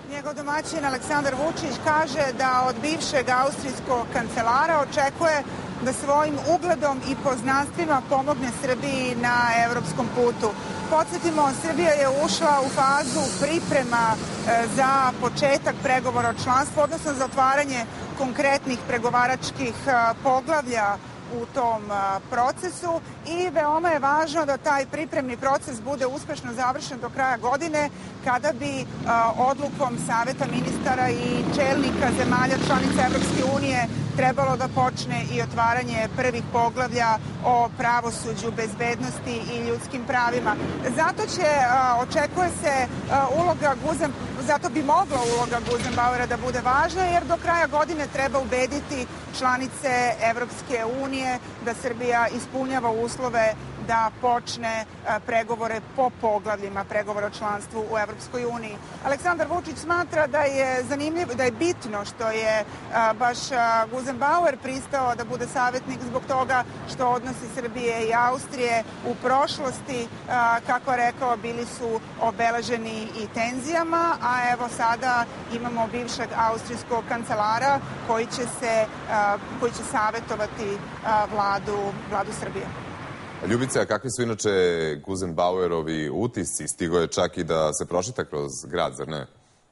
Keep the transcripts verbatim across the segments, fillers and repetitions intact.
Njegov domaćin Aleksandar Vučić kaže da od bivšeg austrijskog kancelara očekuje da svojim ugledom i poznanstvima pomogne Srbiji na evropskom putu. Podsjetimo, Srbija je ušla u fazu priprema za početak pregovora o članstvu, odnosno za otvaranje konkretnih pregovaračkih poglavlja u tom procesu i veoma je važno da taj pripremni proces bude uspešno završen do kraja godine, kada bi odlukom Saveta ministara i čelnika zemalja članica Evropske unije trebalo da počne i otvaranje prvih poglavlja o pravosuđu, bezbednosti i ljudskim pravima. Zato će, očekuje se uloga Guzen, zato bi mogla uloga Guzenbauera da bude važna, jer do kraja godine treba ubediti članice Evropske unije da Srbija ispunjava uslove da počne pregovore po poglavljima pregovora o članstvu u Evropskoj uniji. Aleksandar Vučić smatra da je zanimljivo, da je bitno što je baš Guzenbauer pristao da bude savjetnik zbog toga što odnosi Srbije i Austrije u prošlosti, kako je rekao, bili su obeleženi i tenzijama, a evo sada imamo bivšeg austrijskog kancelara koji će se, koji će savjetovati vladu, vladu Srbije. Ljubice, a kakvi su inače Guzenbauerovi utisci? Stigo je čak i da se prošeta kroz grad, zar ne?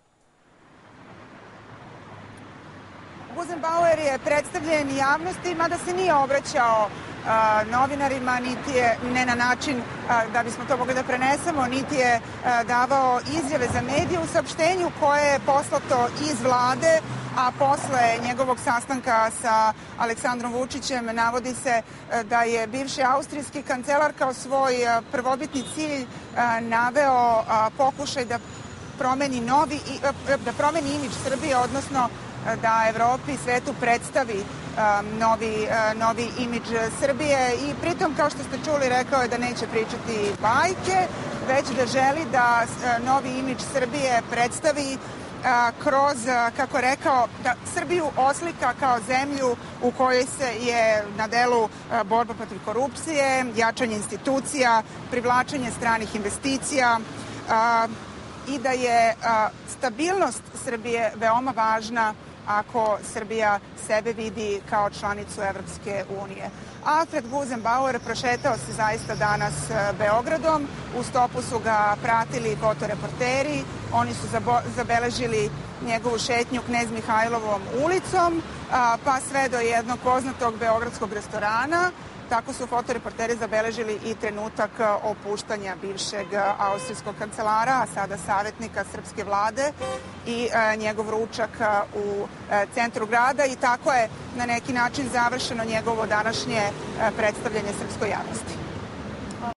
Guzenbauer je predstavljen javnosti, mada se nije obraćao a, novinarima, niti je, ne na način a, da bismo to mogli da prenesemo, niti je a, davao izjave za medije u saopštenju koje je poslato iz vlade, a posle njegovog sastanka sa Aleksandrom Vučićem navodi se da je bivši austrijski kancelar kao svoj prvobitni cilj naveo pokušaj da promeni novi, da promeni imidž Srbije, odnosno da Evropi i svetu predstavi novi, novi imidž Srbije i pritom, kao što ste čuli, rekao je da neće pričati bajke, već da želi da novi imidž Srbije predstavi kroz, kako je rekao, da Srbiju oslika kao zemlju u kojoj se je na delu borba protiv korupcije, jačanje institucija, privlačenje stranih investicija i da je stabilnost Srbije veoma važna ako Srbija sebe vidi kao članicu Evropske unije. Alfred Guzenbauer prošetao se zaista danas Beogradom, u stopu su ga pratili fotoreporteri, oni su zabeležili njegovu šetnju Knez Mihajlovom ulicom, pa sve do jednog poznatog beogradskog restorana. Tako su fotoreporteri zabeležili i trenutak opuštanja bivšeg austrijskog kancelara, a sada savjetnika srpske vlade i njegov ručak u centru grada i tako je na neki način završeno njegovo današnje predstavljanje srpskoj javnosti.